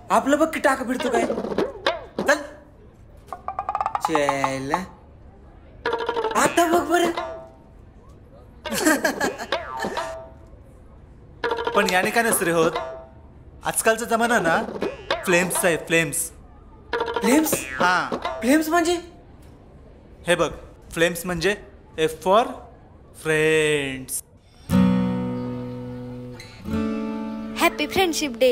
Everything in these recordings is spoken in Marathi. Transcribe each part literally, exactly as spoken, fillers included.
आपलं बघ की टाका फिरतो काय. चल चल आता बघ बरं. पण याने काय नसतं रे होत. आजकालचा जमाना ना फ्लेम्सचा आहे. फ्लेम्स. फ्लेम्स? हा फ्लेम्स म्हणजे? हे बघ, फ्लेम्स म्हणजे F for friends. Happy friendship day.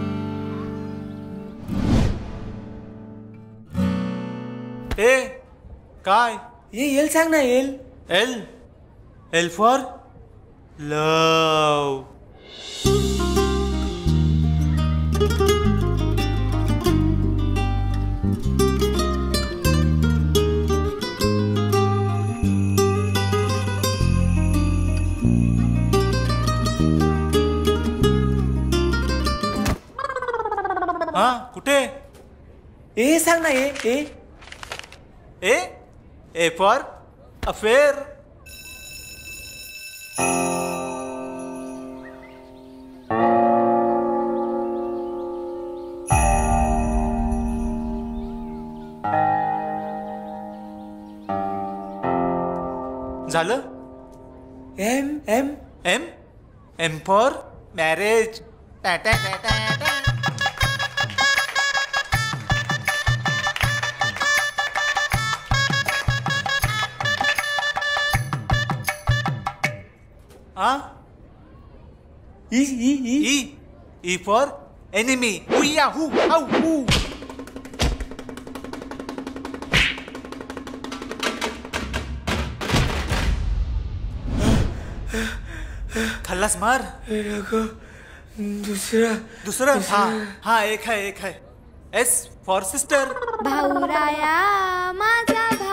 ए काय? ये एल सांग ना. L. L L for love. हा कुठे? ए सांग ना. A A A A for affair. झालं. M M M M for marriage. Tata tata. आ E E E E E for enemy. हुया हु हाउ हु. खल्लास मार. दुसरा दुसरं. हा हा एक है एक है. S for sister. भाऊराया माझा